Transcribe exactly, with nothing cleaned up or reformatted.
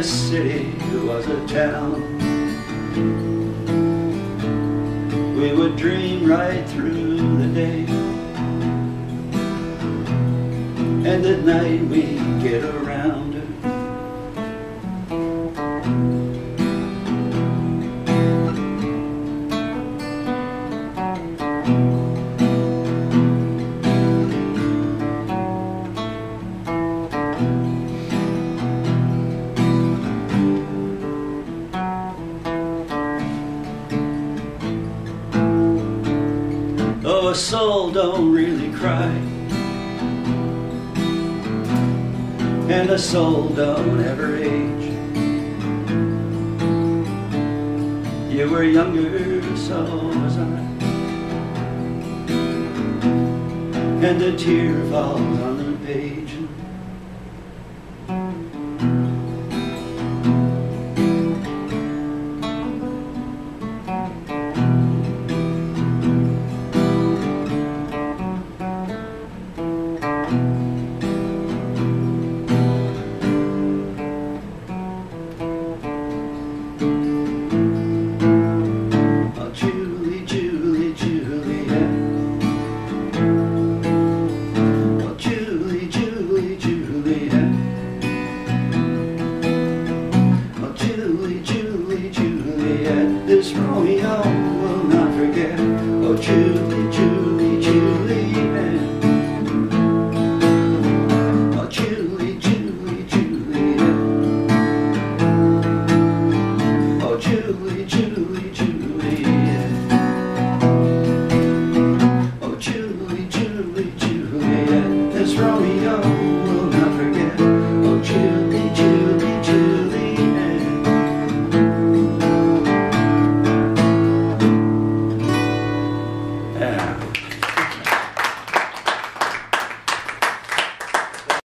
this city was a town. We would dream right through the day, and at night we'd get around her. Oh, a soul don't really cry, and a soul don't ever age. You were younger, so was I, and a tear falls on the page. This Romeo will not forget. Oh, Julie, Julie.